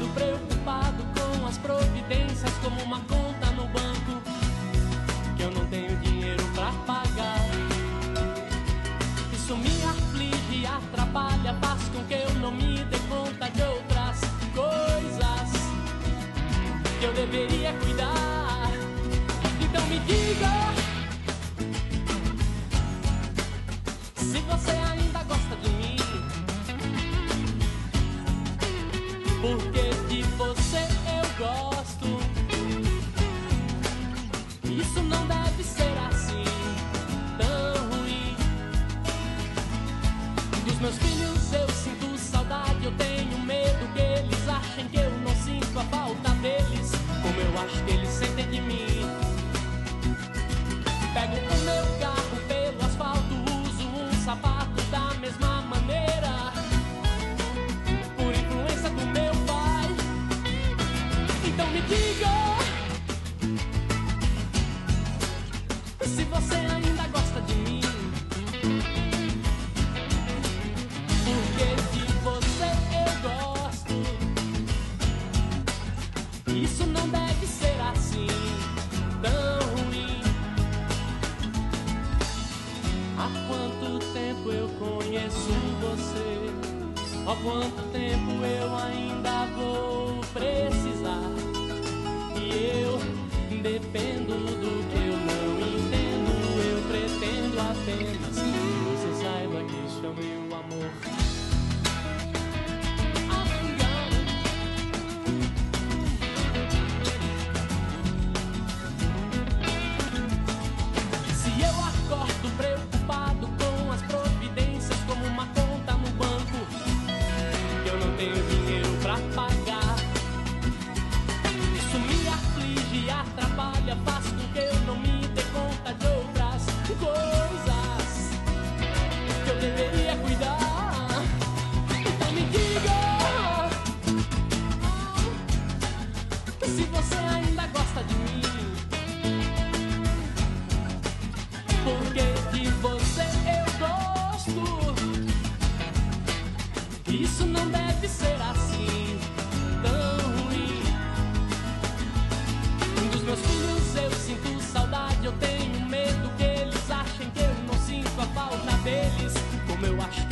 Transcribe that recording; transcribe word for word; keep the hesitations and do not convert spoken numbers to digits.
acordo preocupado com as providências, como uma conta no banco que eu não tenho dinheiro pra pagar. Isso me aflige e atrapalha, faz com que eu não me dê conta de outras coisas que eu deveria cuidar. Então me diga se você ainda gosta de mim, porque de você eu gosto. Isso não deve ser assim tão ruim. Dos meus filhos eu sinto saudade, eu tenho medo que eles achem que eu não sinto a falta deles, como eu acho que eles sentem de mim. Pego o meu carro pelo asfalto, uso um sapato da mesma maneira, por influência do meu pai. Então me diga se você ainda gosta de mim, porque de você eu gosto. Isso não deve ser assim tão ruim. Há quanto tempo eu conheço você? Há quanto tempo eu ainda vou precisar? E eu dependo do que eu não entendo. Eu pretendo apenas que você saiba que isso é meu amor. Se eu acordo preocupado com as providências, como uma conta no banco que eu não tenho dinheiro pra pagar, isso me aflige e atrapalha, faz com que eu não me dê conta de outras coisas que eu deveria cuidar. Então me diga se você ainda gosta de mim, porque de você eu gosto. Isso não deve ser assim tão ruim. Dos meus filhos eu sinto saudade, eu tenho medo que eles achem que eu não sinto a falta deles, como eu acho